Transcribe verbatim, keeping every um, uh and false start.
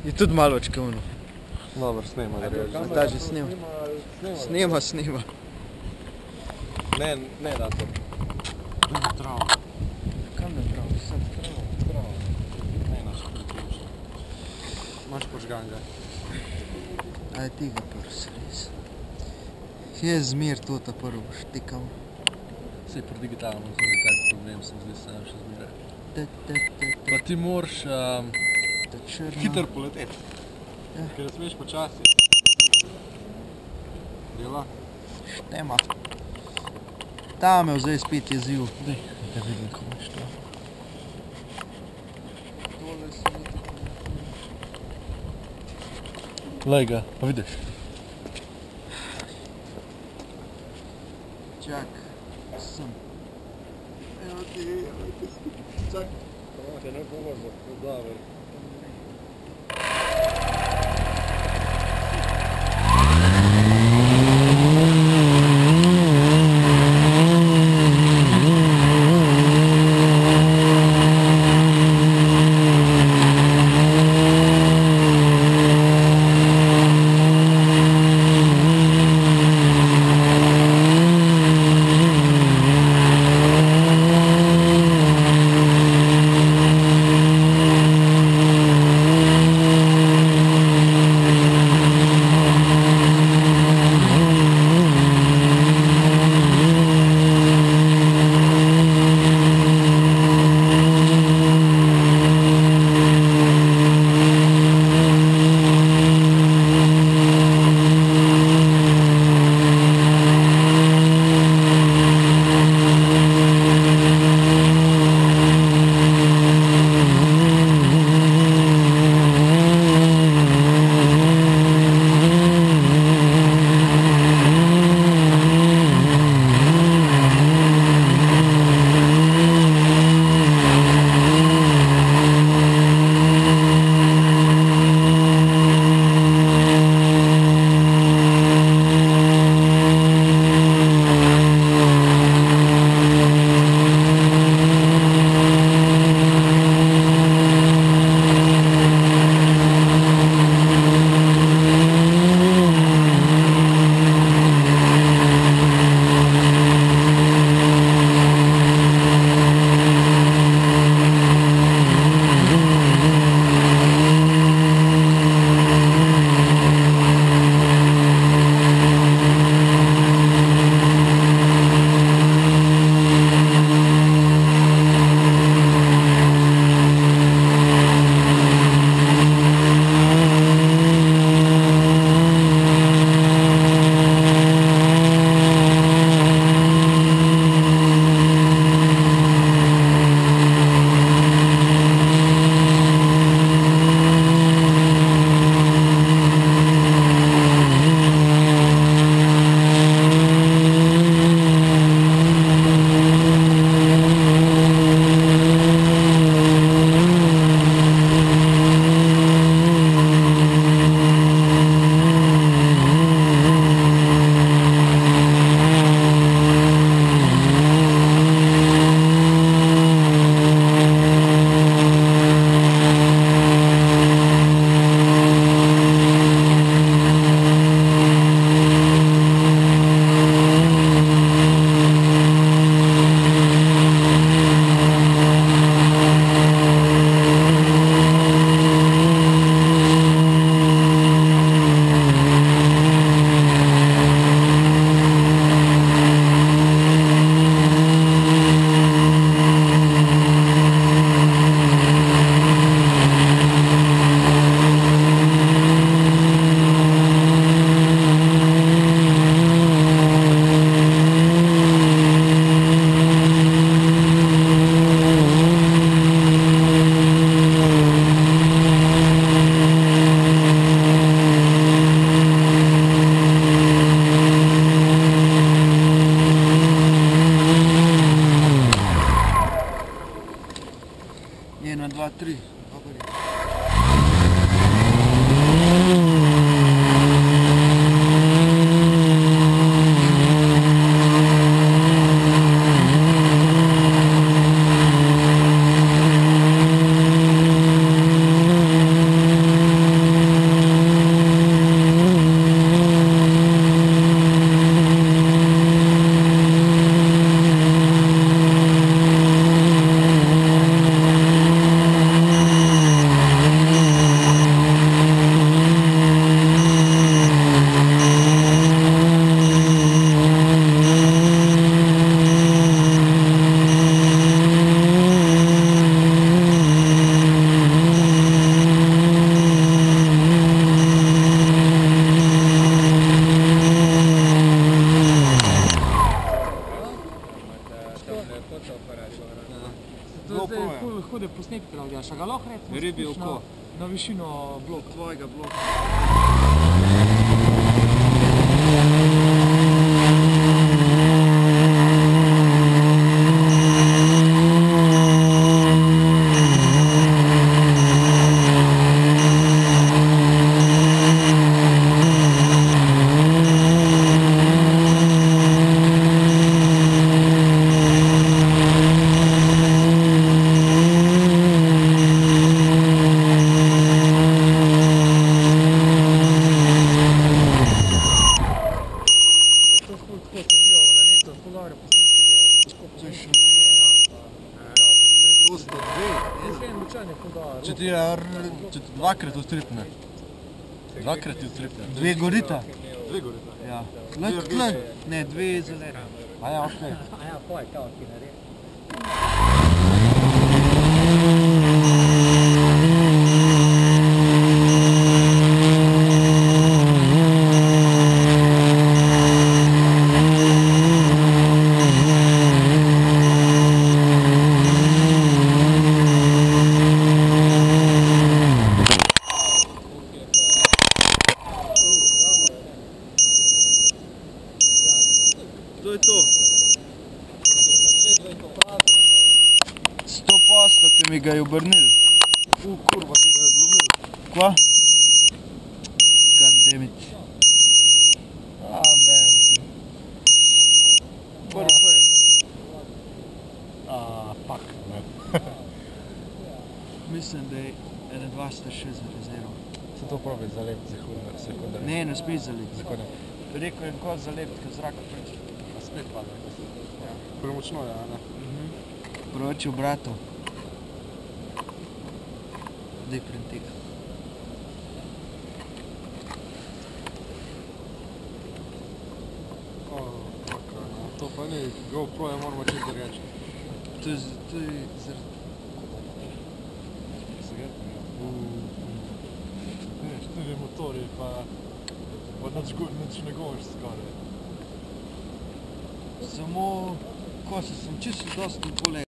Je tudi malo več kao ono. Dobro, snima da reži. Da že snima. Snima, snima. Ne, ne da to. Ne travo. Kam ne travo? Sad Travo, travo. Ne naša priključa. Imaš požgan ga. Aj ti ga prvi res. Je zmer to ta prvo štikam. Sej pri digitalnem zelo tak problem sem zdi se še zmeraj. Pa ti moraš hiter poleteti. Ker ne smeš počasi. Dela? Štema. Ta me vzaj spet jeziv. Dej, da vidim, ko imaš to. Tole se mi tako ne... Lej ga, pa vidiš. Čak, sem. Evo ti, evo ti. Čak. Ovo te ne pomožno, dobro. Na višino bloka. Tvojega bloka. Če ti, če ti dvakrat ustripne. Dvakrat ti ustripne. Dve gorita? Dve gorita? Ja. Lek, tle. Ne, dve zelene. A ja, okej. A ja, poj, kao ki naredi. To je to. Sto posto, ki mi ga je obrnil. U, kurva, ti ga je odlomil. Kva? God damn it. A, bam ti. Prvo prvo. A, pak, ne. Mislim, da je ene dva sta še za rezervo. Se to probi zalepiti sekundarno. Ne, ne smeš zalepiti. Zakaj ne? Rekel je kot zalepiti, ker zraka preč. A spet pada. Ja. Premočno je, a ne? Proči obratov. Daj printika. O, tako, no. To pa ni, GoPro je moramo čim drugače. To je, to je zaradi... Cigaretne, ja. Veš, tudi motori pa... Pa nič, nič ne govoriš skoraj. Samo... Ko se sem čisto dosti poleg.